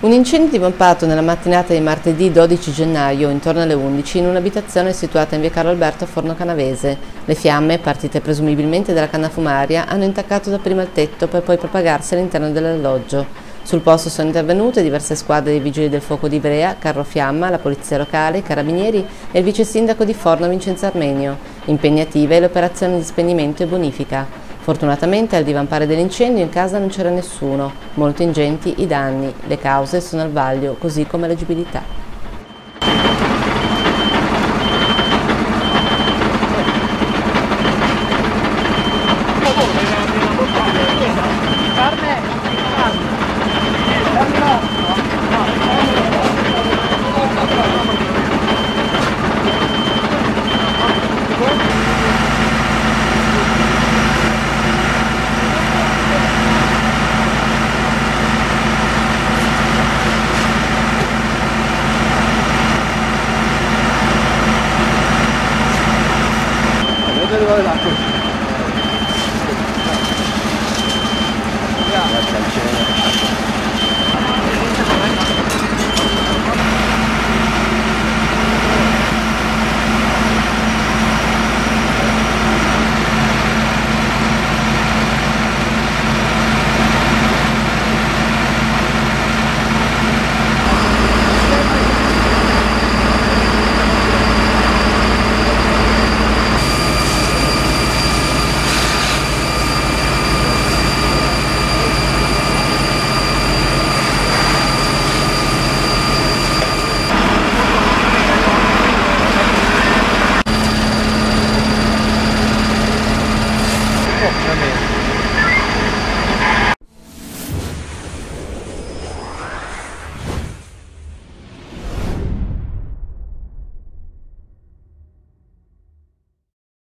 Un incendio divampato nella mattinata di martedì 12 gennaio, intorno alle 11, in un'abitazione situata in via Carlo Alberto a Forno Canavese. Le fiamme, partite presumibilmente dalla canna fumaria, hanno intaccato dapprima il tetto per poi propagarsi all'interno dell'alloggio. Sul posto sono intervenute diverse squadre dei Vigili del Fuoco di Ivrea, Carro Fiamma, la Polizia Locale, i Carabinieri e il vice sindaco di Forno Vincenzo Armenio. Impegnative le operazioni di spegnimento e bonifica. Fortunatamente al divampare dell'incendio in casa non c'era nessuno, molto ingenti i danni, le cause sono al vaglio, così come l'agibilità. Grazie al cielo. Ovviamente.